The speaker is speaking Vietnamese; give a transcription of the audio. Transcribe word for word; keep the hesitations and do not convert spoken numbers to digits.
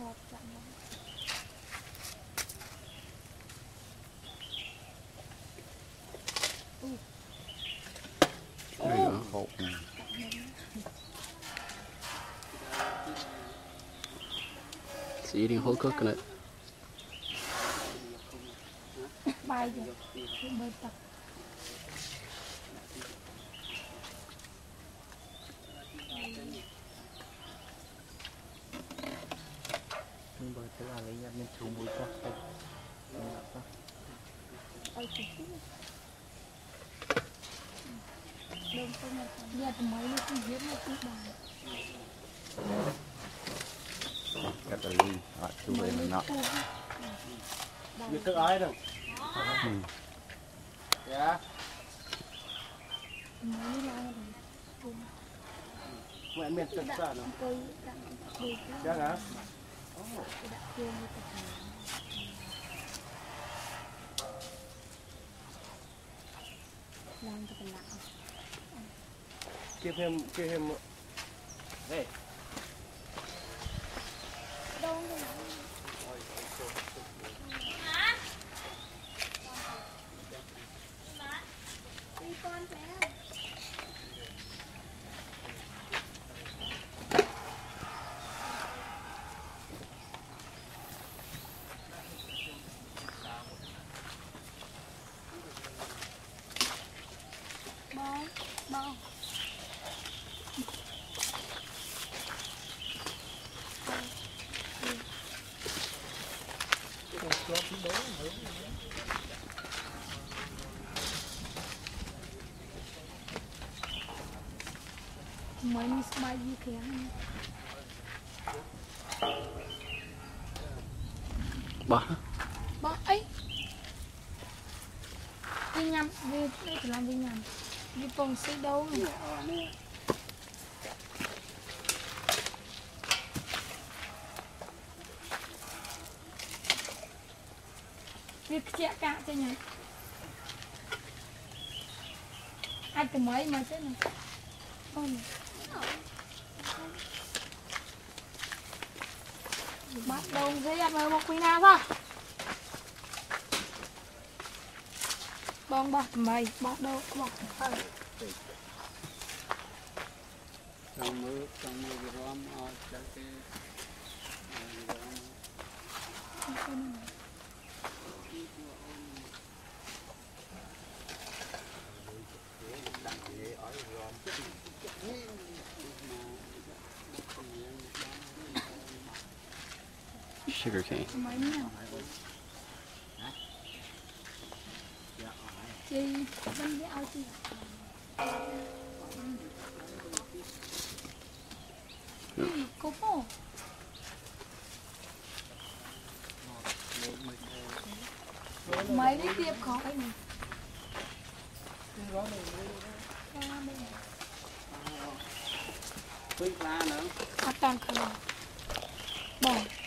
hộp xí đi hôi cất cái này bay rồi bơi tập nhưng bởi thế là lấy nhặt nên chú mũi quá đông không mà giờ thì mấy lúc cũng giết một tí bài cắt là ly họ chú về mình nọ biết thức ai đâu dạ mấy là mẹ miệt thật sao nó chắc hả làm cho cái lạ kia thêm kia thêm đây đâu rồi hả đi con bé bao bao mấy smile gì kìa bỏ bỏ ấy đi nhầm đi đi làm đi nhầm đi phòng xí đâu việc chạy cả cho nhỉ anh từ mấy mà chết này con bắt đầu dây ăn một quý nào thôi bong bạc mày bắt đầu bọc trong mưa trong mưa cái rom ở cái cái sugar cane chị bên cái ao chị cô phố mấy cái tiếp khó cái này Phơi lá nữa. ăn toàn không bỏ